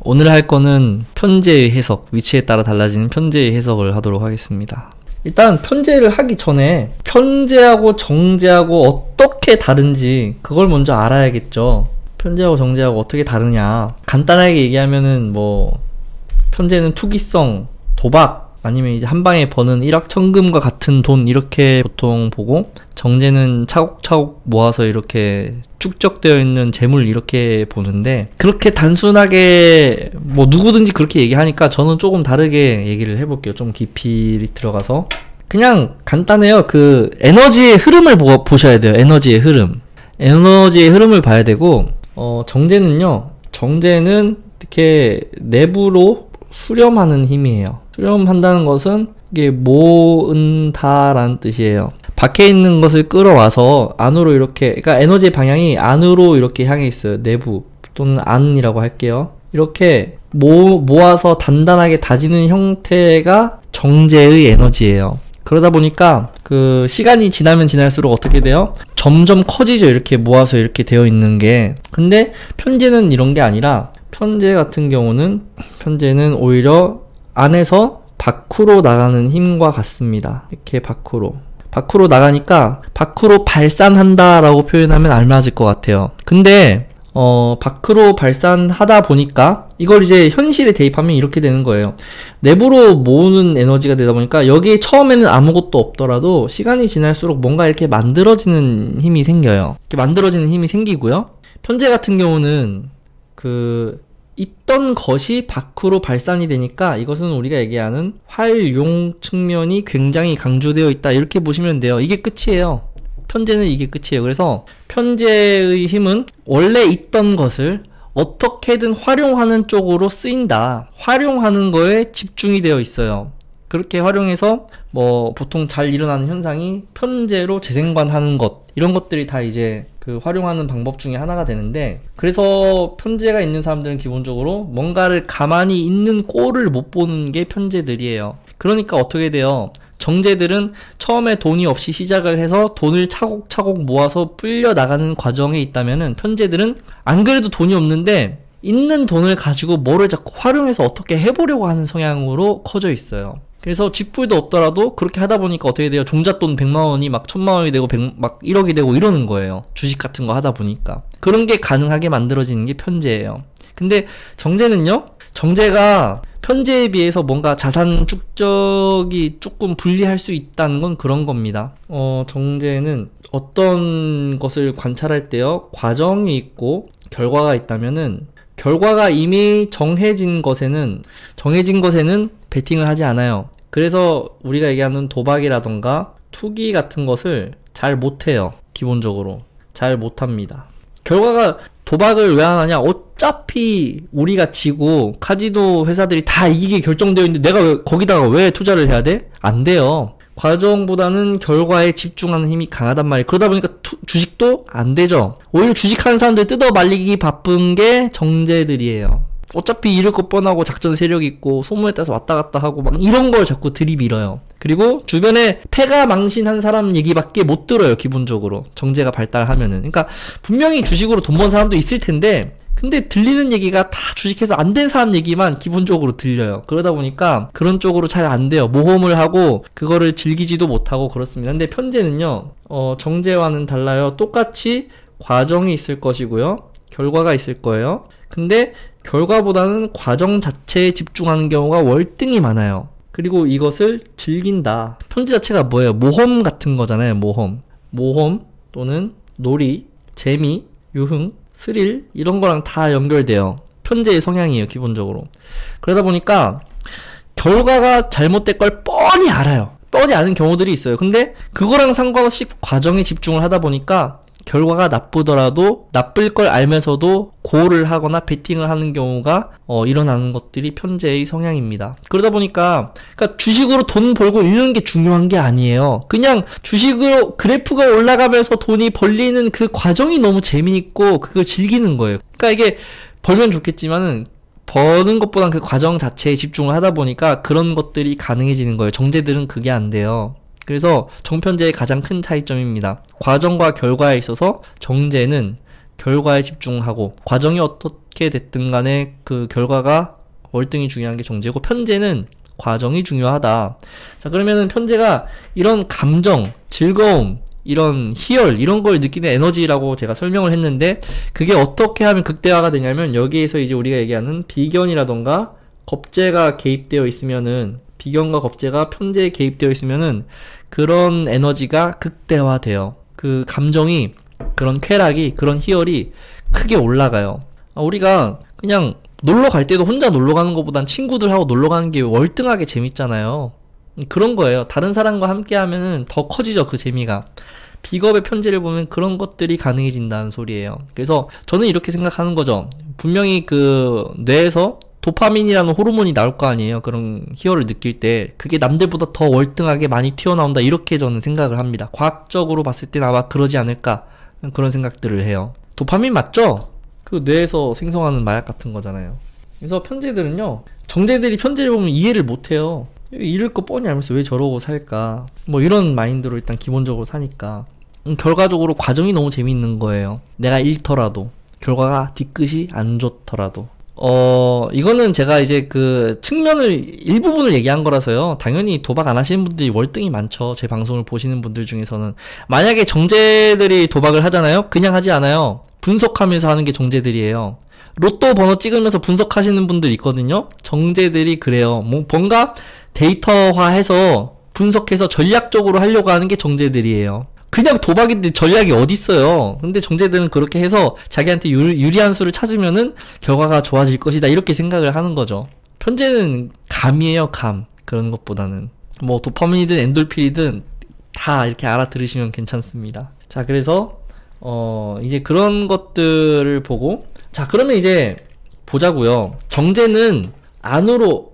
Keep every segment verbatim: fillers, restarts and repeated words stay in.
오늘 할 거는 편제의 해석, 위치에 따라 달라지는 편제의 해석을 하도록 하겠습니다. 일단 편제를 하기 전에 편제하고 정제하고 어떻게 다른지 그걸 먼저 알아야겠죠. 편제하고 정제하고 어떻게 다르냐. 간단하게 얘기하면은 뭐 편제는 투기성, 도박, 아니면 이제 한 방에 버는 일확천금과 같은 돈 이렇게 보통 보고, 정제는 차곡차곡 모아서 이렇게 축적되어 있는 재물 이렇게 보는데, 그렇게 단순하게 뭐 누구든지 그렇게 얘기하니까 저는 조금 다르게 얘기를 해볼게요. 좀 깊이 들어가서. 그냥 간단해요. 그 에너지의 흐름을 보, 보셔야 돼요. 에너지의 흐름. 에너지의 흐름을 봐야 되고, 어, 정제는요. 정제는 이렇게 내부로 수렴하는 힘이에요. 수렴한다는 것은 이게 모은다라는 뜻이에요. 밖에 있는 것을 끌어와서 안으로 이렇게, 그러니까 에너지의 방향이 안으로 이렇게 향해 있어요. 내부 또는 안이라고 할게요. 이렇게 모, 모아서 단단하게 다지는 형태가 정제의 에너지예요. 그러다 보니까 그 시간이 지나면 지날수록 어떻게 돼요? 점점 커지죠. 이렇게 모아서 이렇게 되어 있는 게. 근데 편제는 이런 게 아니라, 편제 같은 경우는 편제는 오히려 안에서 밖으로 나가는 힘과 같습니다. 이렇게 밖으로 밖으로 나가니까 밖으로 발산한다 라고 표현하면 알맞을 것 같아요. 근데 어 밖으로 발산하다 보니까 이걸 이제 현실에 대입하면 이렇게 되는 거예요. 내부로 모으는 에너지가 되다 보니까 여기에 처음에는 아무것도 없더라도 시간이 지날수록 뭔가 이렇게 만들어지는 힘이 생겨요. 이렇게 만들어지는 힘이 생기고요. 편제 같은 경우는 그 있던 것이 밖으로 발산이 되니까 이것은 우리가 얘기하는 활용 측면이 굉장히 강조되어 있다, 이렇게 보시면 돼요. 이게 끝이에요. 편제는 이게 끝이에요. 그래서 편제의 힘은 원래 있던 것을 어떻게든 활용하는 쪽으로 쓰인다. 활용하는 거에 집중이 되어 있어요. 그렇게 활용해서 뭐 보통 잘 일어나는 현상이 편제로 재생관하는 것, 이런 것들이 다 이제 그 활용하는 방법 중에 하나가 되는데, 그래서 편제가 있는 사람들은 기본적으로 뭔가를 가만히 있는 꼴을 못 보는 게 편제들이에요. 그러니까 어떻게 돼요? 정제들은 처음에 돈이 없이 시작을 해서 돈을 차곡차곡 모아서 불려 나가는 과정에 있다면은, 편제들은 안 그래도 돈이 없는데 있는 돈을 가지고 뭐를 자꾸 활용해서 어떻게 해보려고 하는 성향으로 커져 있어요. 그래서 쥐뿔도 없더라도 그렇게 하다 보니까 어떻게 돼요? 종잣돈 백만 원이 막 천만 원이 되고 백, 막 일억이 되고 이러는 거예요. 주식 같은 거 하다 보니까. 그런 게 가능하게 만들어지는 게 편제예요. 근데 정제는요? 정제가 편제에 비해서 뭔가 자산 축적이 조금 불리할 수 있다는 건 그런 겁니다. 어, 정제는 어떤 것을 관찰할 때요, 과정이 있고 결과가 있다면은, 결과가 이미 정해진 것에는 정해진 것에는 베팅을 하지 않아요. 그래서 우리가 얘기하는 도박이라던가 투기 같은 것을 잘 못해요. 기본적으로 잘 못합니다. 결과가, 도박을 왜 안 하냐? 어차피 우리가 지고 카지노 회사들이 다 이기게 결정되어 있는데 내가 왜, 거기다가 왜 투자를 해야 돼? 안 돼요. 과정보다는 결과에 집중하는 힘이 강하단 말이에요. 그러다 보니까 투, 주식도 안 되죠. 오히려 주식하는 사람들 뜯어 말리기 바쁜 게 정제들이에요. 어차피 잃을 거 뻔하고 작전 세력 있고 소문에 따라서 왔다 갔다 하고 막 이런 걸 자꾸 들이밀어요. 그리고 주변에 패가 망신한 사람 얘기밖에 못 들어요. 기본적으로 정제가 발달하면은. 그러니까 분명히 주식으로 돈 번 사람도 있을 텐데, 근데 들리는 얘기가 다 주식해서 안 된 사람 얘기만 기본적으로 들려요. 그러다 보니까 그런 쪽으로 잘 안 돼요. 모험을 하고 그거를 즐기지도 못하고 그렇습니다. 근데 편제는요, 어, 정제와는 달라요. 똑같이 과정이 있을 것이고요, 결과가 있을 거예요. 근데 결과보다는 과정 자체에 집중하는 경우가 월등히 많아요. 그리고 이것을 즐긴다. 편제 자체가 뭐예요? 모험 같은 거잖아요. 모험. 모험 또는 놀이, 재미, 유흥, 스릴, 이런 거랑 다 연결돼요. 편제의 성향이에요. 기본적으로. 그러다 보니까 결과가 잘못될 걸 뻔히 알아요. 뻔히 아는 경우들이 있어요. 근데 그거랑 상관없이 과정에 집중을 하다 보니까 결과가 나쁘더라도 나쁠 걸 알면서도 고를 하거나 베팅을 하는 경우가 어, 일어나는 것들이 편제의 성향입니다. 그러다 보니까 그러니까 주식으로 돈 벌고 잃는 게 중요한 게 아니에요. 그냥 주식으로 그래프가 올라가면서 돈이 벌리는 그 과정이 너무 재미있고 그걸 즐기는 거예요. 그러니까 이게 벌면 좋겠지만은 버는 것보단 그 과정 자체에 집중을 하다 보니까 그런 것들이 가능해지는 거예요. 정제들은 그게 안 돼요. 그래서 정편제의 가장 큰 차이점입니다. 과정과 결과에 있어서 정제는 결과에 집중하고 과정이 어떻게 됐든 간에 그 결과가 월등히 중요한 게 정제고, 편제는 과정이 중요하다. 자, 그러면은 편제가 이런 감정, 즐거움, 이런 희열, 이런 걸 느끼는 에너지라고 제가 설명을 했는데, 그게 어떻게 하면 극대화가 되냐면, 여기에서 이제 우리가 얘기하는 비견이라던가 겁재가 개입되어 있으면은, 비견과 겁재가 편제에 개입되어 있으면은 그런 에너지가 극대화돼요. 그 감정이, 그런 쾌락이, 그런 희열이 크게 올라가요. 아, 우리가 그냥 놀러 갈 때도 혼자 놀러 가는 것보단 친구들하고 놀러 가는 게 월등하게 재밌잖아요. 그런 거예요. 다른 사람과 함께 하면은 더 커지죠, 그 재미가. 비겁의 편제를 보면 그런 것들이 가능해진다는 소리예요. 그래서 저는 이렇게 생각하는 거죠. 분명히 그 뇌에서 도파민이라는 호르몬이 나올 거 아니에요. 그런 희열을 느낄 때. 그게 남들보다 더 월등하게 많이 튀어나온다. 이렇게 저는 생각을 합니다. 과학적으로 봤을 땐 아마 그러지 않을까. 그런 생각들을 해요. 도파민 맞죠? 그 뇌에서 생성하는 마약 같은 거잖아요. 그래서 편제들은요, 정제들이 편제를 보면 이해를 못해요. 이럴 거 뻔히 알면서 왜 저러고 살까, 뭐 이런 마인드로 일단 기본적으로 사니까. 음, 결과적으로 과정이 너무 재밌는 거예요. 내가 잃더라도, 결과가 뒤끝이 안 좋더라도. 어, 이거는 제가 이제 그 측면을, 일부분을 얘기한 거라서요. 당연히 도박 안 하시는 분들이 월등히 많죠. 제 방송을 보시는 분들 중에서는. 만약에 정제들이 도박을 하잖아요? 그냥 하지 않아요. 분석하면서 하는 게 정제들이에요. 로또 번호 찍으면서 분석하시는 분들 있거든요? 정제들이 그래요. 뭐, 뭔가 데이터화해서 분석해서 전략적으로 하려고 하는 게 정제들이에요. 그냥 도박인데 전략이 어딨어요. 근데 정제들은 그렇게 해서 자기한테 유, 유리한 수를 찾으면은 결과가 좋아질 것이다. 이렇게 생각을 하는 거죠. 편제는 감이에요, 감. 그런 것보다는. 뭐, 도파민이든 엔돌핀이든 다 이렇게 알아들으시면 괜찮습니다. 자, 그래서, 어, 이제 그런 것들을 보고, 자, 그러면 이제 보자고요. 정제는 안으로,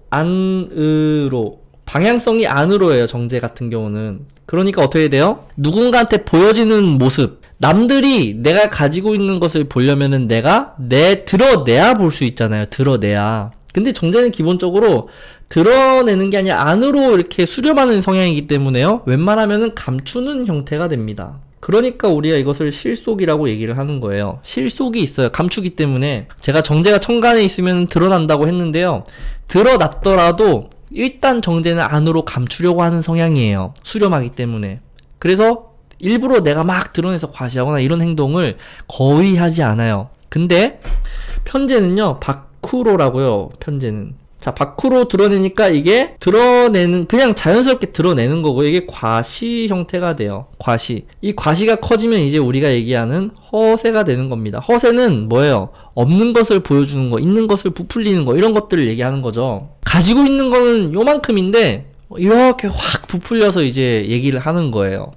안으로, 방향성이 안으로예요, 정제 같은 경우는. 그러니까 어떻게 돼요? 누군가한테 보여지는 모습, 남들이 내가 가지고 있는 것을 보려면은 내가 내 드러내야 볼 수 있잖아요. 드러내야. 근데 정제는 기본적으로 드러내는 게 아니라 안으로 이렇게 수렴하는 성향이기 때문에요, 웬만하면은 감추는 형태가 됩니다. 그러니까 우리가 이것을 실속이라고 얘기를 하는 거예요. 실속이 있어요. 감추기 때문에. 제가 정제가 천간에 있으면 드러난다고 했는데요, 드러났더라도 일단 정제는 안으로 감추려고 하는 성향이에요. 수렴하기 때문에. 그래서 일부러 내가 막 드러내서 과시하거나 이런 행동을 거의 하지 않아요. 근데 편제는요, 밖으로라고요. 편제는. 자, 밖으로 드러내니까 이게 드러내는, 그냥 자연스럽게 드러내는 거고, 이게 과시 형태가 돼요. 과시. 이 과시가 커지면 이제 우리가 얘기하는 허세가 되는 겁니다. 허세는 뭐예요? 없는 것을 보여주는 거, 있는 것을 부풀리는 거, 이런 것들을 얘기하는 거죠. 가지고 있는 거는 요만큼인데 이렇게 확 부풀려서 이제 얘기를 하는 거예요.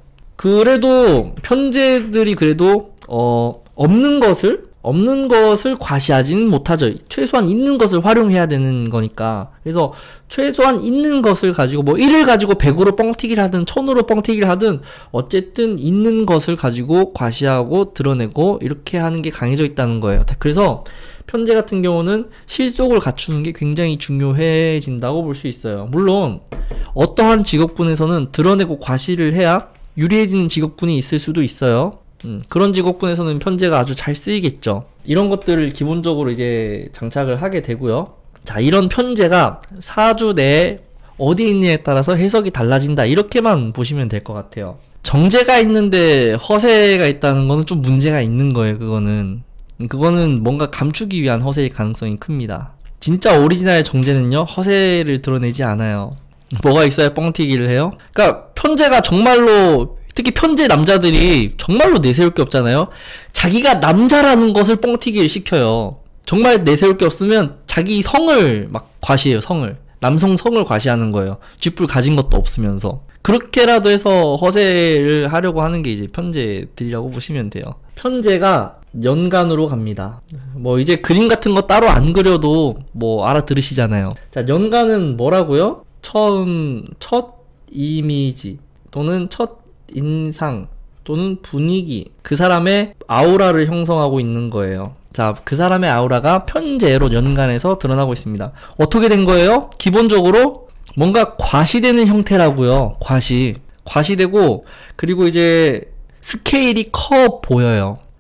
그래도 편제들이 그래도 어 없는 것을 없는 것을 과시하지는 못하죠. 최소한 있는 것을 활용해야 되는 거니까. 그래서 최소한 있는 것을 가지고, 뭐 일을 가지고 백으로 뻥튀기를 하든 천으로 뻥튀기를 하든 어쨌든 있는 것을 가지고 과시하고 드러내고 이렇게 하는 게 강해져 있다는 거예요. 그래서 편제 같은 경우는 실속을 갖추는 게 굉장히 중요해진다고 볼 수 있어요. 물론 어떠한 직업군에서는 드러내고 과시를 해야 유리해지는 직업군이 있을 수도 있어요. 음, 그런 직업군에서는 편제가 아주 잘 쓰이겠죠. 이런 것들을 기본적으로 이제 장착을 하게 되고요. 자, 이런 편제가 사주 내에 어디에 있느냐에 따라서 해석이 달라진다. 이렇게만 보시면 될 것 같아요. 정제가 있는데 허세가 있다는 거는 좀 문제가 있는 거예요. 그거는 그거는 뭔가 감추기 위한 허세일 가능성이 큽니다. 진짜 오리지널 정제는요, 허세를 드러내지 않아요. 뭐가 있어야 뻥튀기를 해요? 그러니까 편제가 정말로, 특히 편제 남자들이 정말로 내세울 게 없잖아요. 자기가 남자라는 것을 뻥튀기를 시켜요. 정말 내세울 게 없으면 자기 성을 막 과시해요. 성을. 남성 성을 과시하는 거예요. 쥐뿔 가진 것도 없으면서. 그렇게라도 해서 허세를 하려고 하는 게 이제 편제들이라고 보시면 돼요. 편제가 연간으로 갑니다. 뭐 이제 그림 같은 거 따로 안 그려도 뭐 알아들으시잖아요. 자, 연간은 뭐라고요? 처음, 첫 이미지 또는 첫 인상 또는 분위기, 그 사람의 아우라를 형성하고 있는 거예요. 자, 그 사람의 아우라가 편제로 연간에서 드러나고 있습니다. 어떻게 된 거예요? 기본적으로 뭔가 과시되는 형태라고요. 과시. 과시되고, 그리고 이제 스케일이 커 보여요.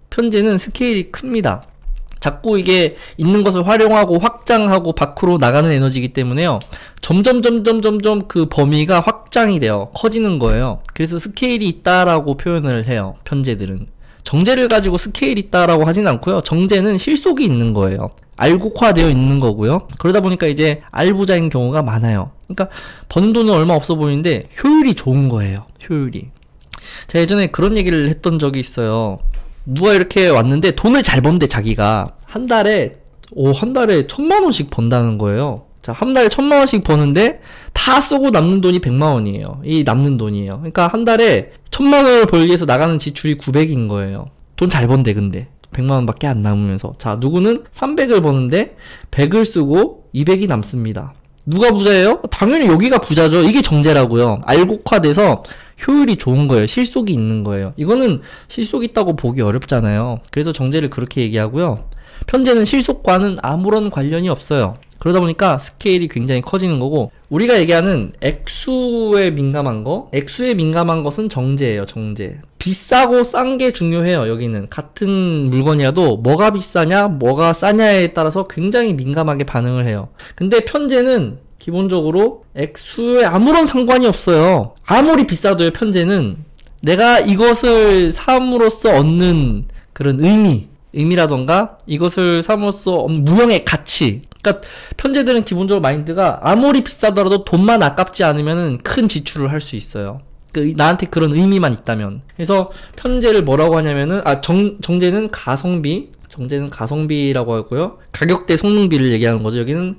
편제는 스케일이 큽니다. 자꾸 이게 있는 것을 활용하고 확장하고 밖으로 나가는 에너지이기 때문에요. 점점 점점 점점 그 범위가 확장이 돼요. 커지는 거예요. 그래서 스케일이 있다라고 표현을 해요. 편제들은. 정제를 가지고 스케일이 있다라고 하진 않고요. 정제는 실속이 있는 거예요. 알곡화되어 있는 거고요. 그러다 보니까 이제 알부자인 경우가 많아요. 그러니까 버는 돈은 얼마 없어 보이는데 효율이 좋은 거예요. 효율이. 제가 예전에 그런 얘기를 했던 적이 있어요. 누가 이렇게 왔는데 돈을 잘 번대 자기가 한 달에 오, 한 달에 천만 원씩 번다는 거예요. 자, 한 달에 천만 원씩 버는데 다 쓰고 남는 돈이 백만 원이에요. 이 남는 돈이에요. 그러니까 한 달에 천만 원을 벌기 위해서 나가는 지출이 구백인 거예요. 돈 잘 번대 근데 백만 원밖에 안 남으면서. 자, 누구는 삼백을 버는데 백을 쓰고 이백이 남습니다. 누가 부자예요? 당연히 여기가 부자죠. 이게 정제라고요. 알곡화돼서 효율이 좋은 거예요. 실속이 있는 거예요. 이거는 실속 있다고 보기 어렵잖아요. 그래서 정제를 그렇게 얘기하고요. 편제는 실속과는 아무런 관련이 없어요. 그러다 보니까 스케일이 굉장히 커지는 거고, 우리가 얘기하는 액수에 민감한 거, 액수에 민감한 것은 정제예요. 정제. 비싸고 싼 게 중요해요. 여기는 같은 물건이라도 뭐가 비싸냐 뭐가 싸냐에 따라서 굉장히 민감하게 반응을 해요. 근데 편제는 기본적으로 액수에 아무런 상관이 없어요. 아무리 비싸도요. 편제는 내가 이것을 삼으로써 얻는 그런 의미, 의미라던가 이것을 삼으로써 얻는 무형의 가치. 그러니까 편제들은 기본적으로 마인드가 아무리 비싸더라도 돈만 아깝지 않으면 큰 지출을 할 수 있어요. 그 나한테 그런 의미만 있다면. 그래서 편제를 뭐라고 하냐면은 아 정, 정제는 가성비, 정제는 가성비라고 하고요. 가격대 성능비를 얘기하는 거죠. 여기는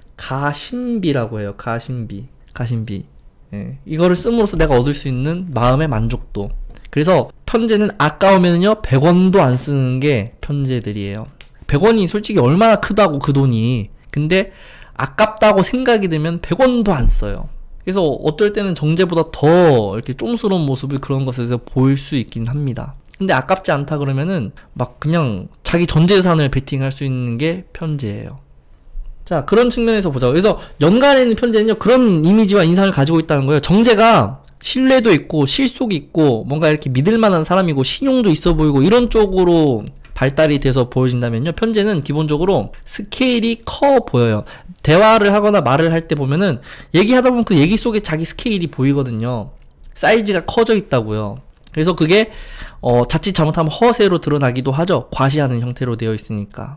가심비라고 해요. 가심비, 가심비. 예. 이거를 씀으로써 내가 얻을 수 있는 마음의 만족도. 그래서 편제는 아까우면요 백 원도 안 쓰는 게 편제들이에요. 백 원이 솔직히 얼마나 크다고 그 돈이. 근데 아깝다고 생각이 들면 백 원도 안 써요. 그래서 어떨 때는 정제보다 더 이렇게 쫌스러운 모습을 그런 것에서 보일 수 있긴 합니다. 근데 아깝지 않다 그러면은 막 그냥 자기 전 재산을 베팅할 수 있는 게 편제예요. 자, 그런 측면에서 보자. 그래서 연간에 있는 편제는요 그런 이미지와 인상을 가지고 있다는 거예요. 정제가 신뢰도 있고 실속이 있고 뭔가 이렇게 믿을 만한 사람이고 신용도 있어 보이고 이런 쪽으로 발달이 돼서 보여진다면요, 편제는 기본적으로 스케일이 커 보여요. 대화를 하거나 말을 할 때 보면은 얘기하다 보면 그 얘기 속에 자기 스케일이 보이거든요. 사이즈가 커져 있다고요. 그래서 그게 어 자칫 잘못하면 허세로 드러나기도 하죠. 과시하는 형태로 되어 있으니까.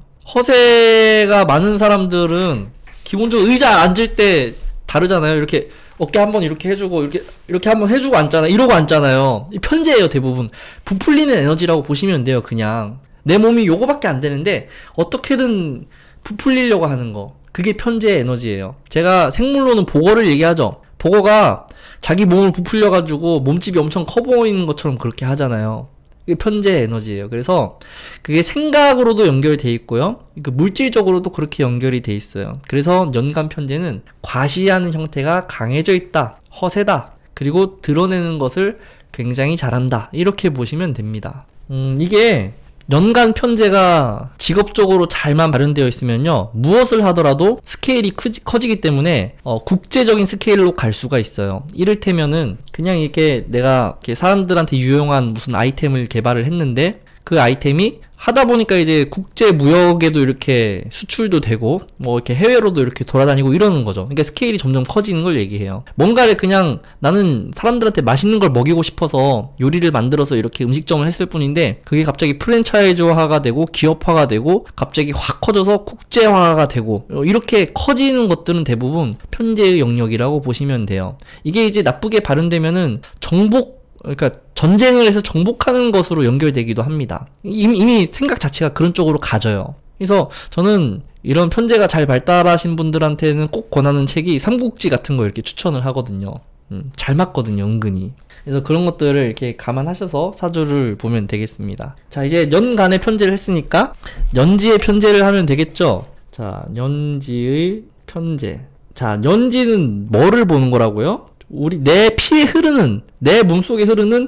허세가 많은 사람들은 기본적으로 의자 앉을 때 다르잖아요. 이렇게 어깨 한번 이렇게 해주고 이렇게 이렇게 한번 해주고 앉잖아요. 이러고 앉잖아요. 이 편제예요. 대부분 부풀리는 에너지라고 보시면 돼요. 그냥 내 몸이 요거밖에 안 되는데 어떻게든 부풀리려고 하는 거, 그게 편제의 에너지예요. 제가 생물로는 복어를 얘기하죠. 복어가 자기 몸을 부풀려가지고 몸집이 엄청 커 보이는 것처럼 그렇게 하잖아요. 이게 편제의 에너지예요. 그래서 그게 생각으로도 연결돼 있고요, 그 물질적으로도 그렇게 연결이 돼 있어요. 그래서 연간 편제는 과시하는 형태가 강해져 있다, 허세다, 그리고 드러내는 것을 굉장히 잘한다, 이렇게 보시면 됩니다. 음, 이게 연간 편제가 직업적으로 잘만 마련되어 있으면요, 무엇을 하더라도 스케일이 크지, 커지기 때문에 어, 국제적인 스케일로 갈 수가 있어요. 이를테면은 그냥 이렇게 내가 이렇게 사람들한테 유용한 무슨 아이템을 개발을 했는데 그 아이템이 하다 보니까 이제 국제 무역에도 이렇게 수출도 되고 뭐 이렇게 해외로도 이렇게 돌아다니고 이러는 거죠. 그러니까 스케일이 점점 커지는 걸 얘기해요. 뭔가를 그냥 나는 사람들한테 맛있는 걸 먹이고 싶어서 요리를 만들어서 이렇게 음식점을 했을 뿐인데 그게 갑자기 프랜차이즈화가 되고 기업화가 되고 갑자기 확 커져서 국제화가 되고 이렇게 커지는 것들은 대부분 편제의 영역이라고 보시면 돼요. 이게 이제 나쁘게 발현되면은 정복, 그러니까 전쟁을 해서 정복하는 것으로 연결되기도 합니다. 이미, 이미 생각 자체가 그런 쪽으로 가져요. 그래서 저는 이런 편제가 잘 발달하신 분들한테는 꼭 권하는 책이 삼국지 같은 거 이렇게 추천을 하거든요. 음, 잘 맞거든요, 은근히. 그래서 그런 것들을 이렇게 감안하셔서 사주를 보면 되겠습니다. 자, 이제 년간의 편제를 했으니까 년지의 편제를 하면 되겠죠. 자, 년지의 편제. 자, 년지는 뭐를 보는 거라고요? 우리 내 피에 흐르는, 내 몸속에 흐르는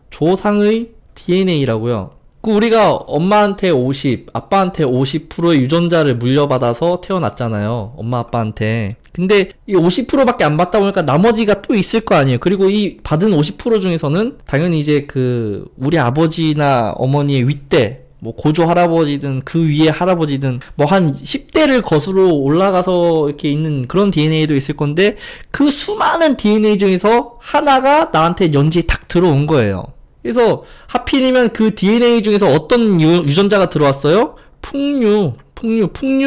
조상의 디엔에이라고요. 그 우리가 엄마한테 오십, 아빠한테 오십 퍼센트의 유전자를 물려받아서 태어났잖아요. 엄마 아빠한테. 근데 이 오십 퍼센트밖에 안 받다 보니까 나머지가 또 있을 거 아니에요. 그리고 이 받은 오십 퍼센트 중에서는 당연히 이제 그 우리 아버지나 어머니의 윗대, 뭐 고조 할아버지든 그 위에 할아버지든 뭐 한 십 대를 거슬러 올라가서 이렇게 있는 그런 디엔에이도 있을 건데 그 수많은 디엔에이 중에서 하나가 나한테 연지에 탁 들어온 거예요. 그래서 하필이면 그 디엔에이 중에서 어떤 유, 유전자가 들어왔어요? 풍류, 풍류,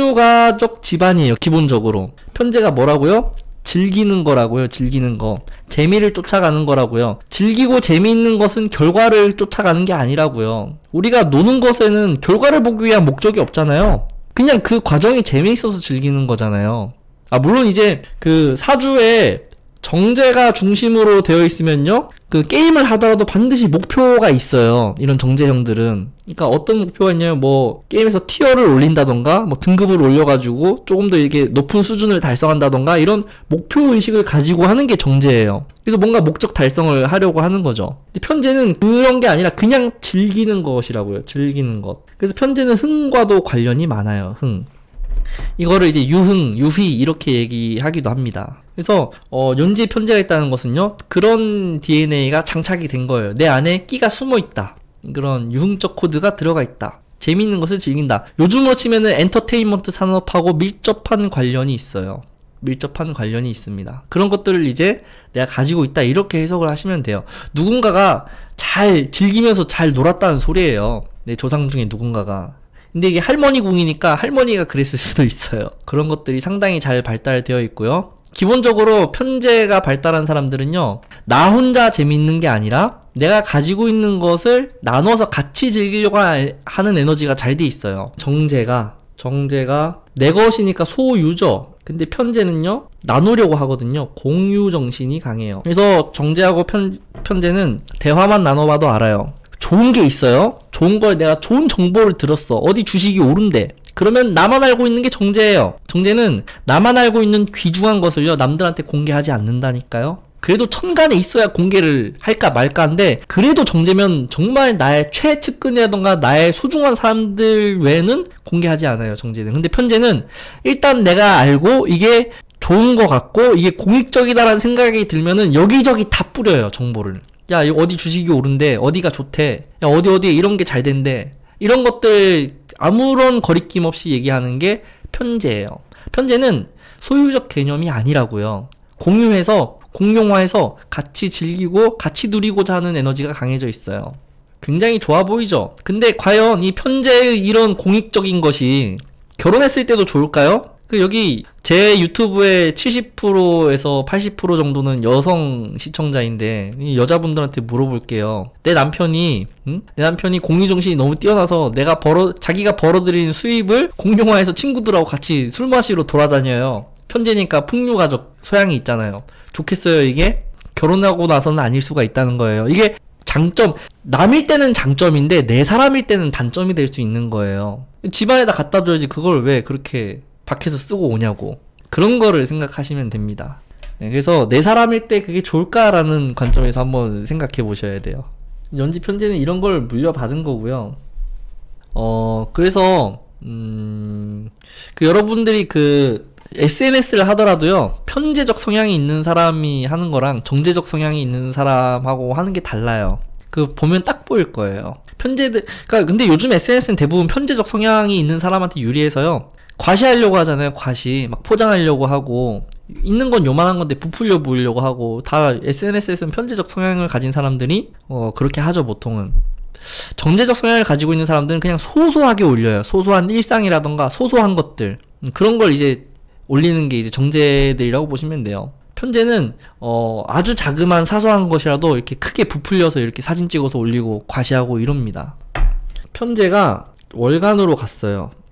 풍류가적 집안이에요. 기본적으로. 편제가 뭐라고요? 즐기는 거라고요. 즐기는 거. 재미를 쫓아가는 거라고요. 즐기고 재미있는 것은 결과를 쫓아가는 게 아니라고요. 우리가 노는 것에는 결과를 보기 위한 목적이 없잖아요. 그냥 그 과정이 재미있어서 즐기는 거잖아요. 아, 물론 이제 그 사주에 정제가 중심으로 되어 있으면요, 그 게임을 하더라도 반드시 목표가 있어요. 이런 정제형들은. 그러니까 어떤 목표가 있냐면 뭐 게임에서 티어를 올린다던가 뭐 등급을 올려가지고 조금 더 이게 높은 수준을 달성한다던가 이런 목표의식을 가지고 하는 게 정제예요. 그래서 뭔가 목적 달성을 하려고 하는 거죠. 근데 편제는 그런 게 아니라 그냥 즐기는 것이라고요. 즐기는 것. 그래서 편제는 흥과도 관련이 많아요. 흥. 이거를 이제 유흥, 유희 이렇게 얘기하기도 합니다. 그래서 어, 연지에 편제가 있다는 것은요, 그런 디엔에이가 장착이 된 거예요. 내 안에 끼가 숨어 있다. 그런 유흥적 코드가 들어가 있다. 재미있는 것을 즐긴다. 요즘으로 치면은 엔터테인먼트 산업하고 밀접한 관련이 있어요. 밀접한 관련이 있습니다. 그런 것들을 이제 내가 가지고 있다 이렇게 해석을 하시면 돼요. 누군가가 잘 즐기면서 잘 놀았다는 소리예요. 내 조상 중에 누군가가. 근데 이게 할머니 궁이니까 할머니가 그랬을 수도 있어요. 그런 것들이 상당히 잘 발달되어 있고요. 기본적으로 편제가 발달한 사람들은요, 나 혼자 재밌는 게 아니라 내가 가지고 있는 것을 나눠서 같이 즐기려고 하는 에너지가 잘 돼 있어요. 정제가 정제가 내 것이니까 소유죠. 근데 편제는요, 나누려고 하거든요. 공유 정신이 강해요. 그래서 정제하고 편, 편제는 대화만 나눠봐도 알아요. 좋은 게 있어요. 좋은 걸 내가 좋은 정보를 들었어. 어디 주식이 오른대. 그러면 나만 알고 있는 게 정제예요. 정제는 나만 알고 있는 귀중한 것을요, 남들한테 공개하지 않는다니까요. 그래도 천간에 있어야 공개를 할까 말까 한데, 그래도 정제면 정말 나의 최측근이라던가 나의 소중한 사람들 외에는 공개하지 않아요, 정제는. 근데 편제는 일단 내가 알고 이게 좋은 것 같고 이게 공익적이다라는 생각이 들면은 여기저기 다 뿌려요, 정보를. 야, 어디 주식이 오른대, 어디가 좋대, 야, 어디 어디에 이런 게 잘 된대, 이런 것들 아무런 거리낌 없이 얘기하는 게 편제예요. 편제는 소유적 개념이 아니라고요. 공유해서 공용화해서 같이 즐기고 같이 누리고자 하는 에너지가 강해져 있어요. 굉장히 좋아 보이죠? 근데 과연 이 편제의 이런 공익적인 것이 결혼했을 때도 좋을까요? 그 여기 제 유튜브의 칠십 퍼센트에서 팔십 퍼센트 정도는 여성 시청자인데 이 여자분들한테 물어볼게요. 내 남편이 응? 내 남편이 공유정신이 너무 뛰어나서 내가 벌어 자기가 벌어들인 수입을 공용화해서 친구들하고 같이 술 마시러 돌아다녀요. 편제니까 풍류가적 소양이 있잖아요. 좋겠어요 이게? 결혼하고 나서는 아닐 수가 있다는 거예요. 이게 장점, 남일 때는 장점인데 내 사람일 때는 단점이 될 수 있는 거예요. 집안에다 갖다 줘야지 그걸 왜 그렇게 밖에서 쓰고 오냐고. 그런 거를 생각하시면 됩니다. 네, 그래서 내 사람일 때 그게 좋을까라는 관점에서 한번 생각해 보셔야 돼요. 연지 편제는 이런 걸 물려받은 거고요. 어, 그래서 음, 그 여러분들이 그 에스엔에스를 하더라도요, 편제적 성향이 있는 사람이 하는 거랑 정제적 성향이 있는 사람하고 하는 게 달라요. 그 보면 딱 보일 거예요. 편제들, 그러니까 근데 요즘 에스엔에스는 대부분 편제적 성향이 있는 사람한테 유리해서요, 과시하려고 하잖아요. 과시 막 포장하려고 하고, 있는 건 요만한 건데 부풀려 보이려고 하고, 다 에스엔에스에서는 편제적 성향을 가진 사람들이 어 그렇게 하죠. 보통은 정제적 성향을 가지고 있는 사람들은 그냥 소소하게 올려요. 소소한 일상이라던가 소소한 것들, 그런 걸 이제 올리는 게 이제 정제들이라고 보시면 돼요. 편제는 어 아주 자그마한 사소한 것이라도 이렇게 크게 부풀려서 이렇게 사진 찍어서 올리고 과시하고 이럽니다. 편제가 월간으로 갔어요.